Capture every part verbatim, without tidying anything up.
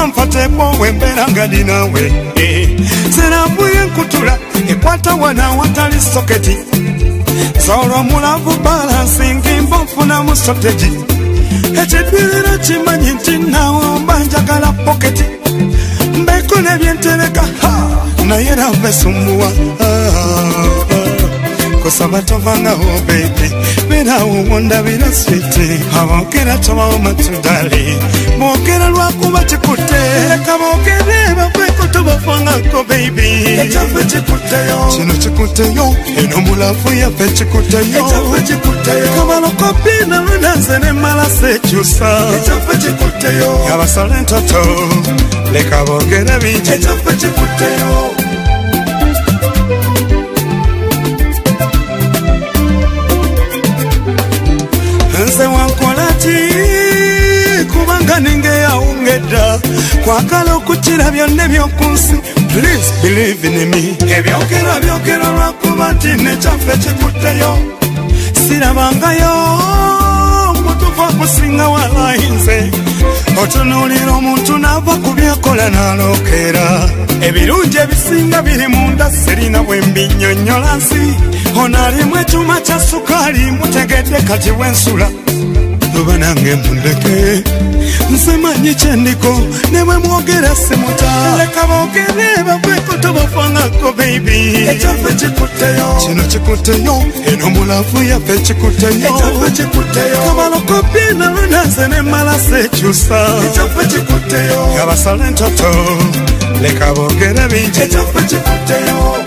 mpatepo wembera nga dinawe serambuye nkutula ekwata wana watali soketi Solo mulavu balancing mbonfuna mu strategy ekidwirira kimanyi nti nawe mbanjagala poketi mbekule byentereka naye rave sumbuwa kusaba tovangaho baby berawo wondabira switi abokera tobawo matudali bokera lwakuba kikutte leka bokere baveko tobafangako baby ekyafe kikutteyo kino kikutteyo eno mulafu yaffe kikutteyo ekyafe kikutteyo kabaloko bina lunanze nemala sekyusa ekyafe kikutteyo yabasala entoto leka bokere bingi ekyafe kikutteyo nze wankolati kubanga ninge yaungedda kwagala okukira byonna ebyokunsi please believe in me ebyokera byokera lwakuba nti nekyaffe kikutteyo sirabangayo mutufu akusinga walayinze otunuulira omuntu n'ava ku byakola n'alookera ebirungi ebisinga biri munda sirina bwe mbinnyonnyola nsi ono alimu ekyuma kya sukaali mutegedde kati wensula oba nange mundeke nsemanyi kyendiko ne bwe mwogera simuta leka boogere baveko tobafangako baby ekyaffe kikutteyo kino kikutteyo eno mulafu yaffe kikutteyo ekyaffe kikutteyo kabaloko bina lunanze nemala sekyusa ekyaffe kikutteyo yabasala entoto leka boogere bingi ekyaffe kikutteyo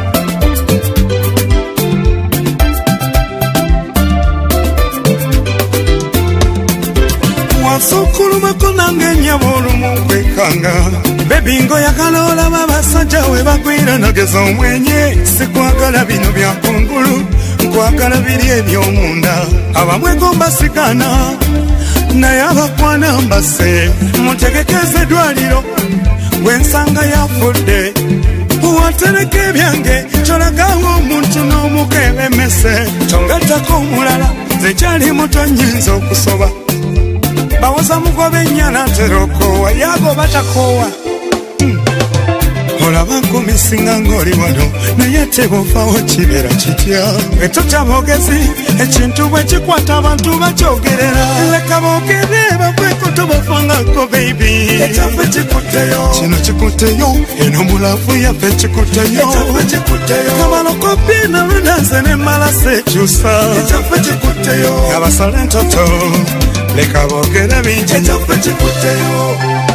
wasokulumako nange nyabo olumu kwekanga bebi ngoyagala olaba abasajja we bagwira nageza omwenye sikwagala bino byakungulu nkwagala biri ebyomunda abamwegomba sigana naye abakwana mbase mutegekeze eddwaliro bwensanga yafudde watereka ebyange kyolagawo omuntu n'omukebemese kyongattako omulala nze kyali muto nnyinza okusoba bawoza mugobe ennyana terokowa yago batakowa olaba nkumisinga ng'oli wano naye tebofaawo kibeera kitya etutya boogezi ekintu bwe kikwata abantu bakyogerera leka boogere baveko tobafangako baby ekyaffe kikutteyo kino kikutteyo eno mulafu yaffe kikutteyo ekyaffe kikutteyo kabaloko bina lunanze nemala sekyusa ekyaffe kikutteyo yabasala entoto leka boogere bingi ekyaffe kikutteyo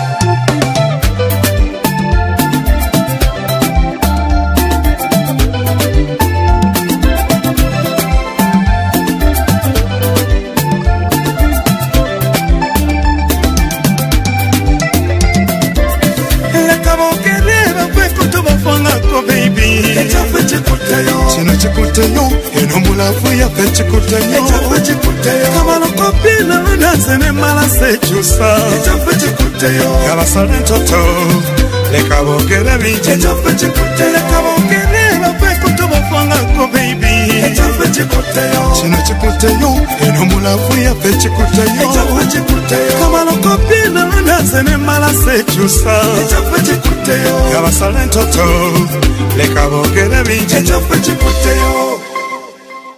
kino kikutteyo eno mulafu yaffe kikutteyo ekyaffe kikutteyo kabaloko bina lunanze nemala sekyusa ekyaffe kikutteyo yabasala entoto leka boogere bingi ekyaffe kikutteyo leka boogere baveko tobafangako baby ekyaffe kikutteyo kino kikutteyo eno mulafu yaffe kikutteyo ekyaffe kikutteyo kabaloko bina lunanze nemala sekyusa ekyaffe kikutteyo yabasala entoto leka boogere bingi ekyaffe kikutteyo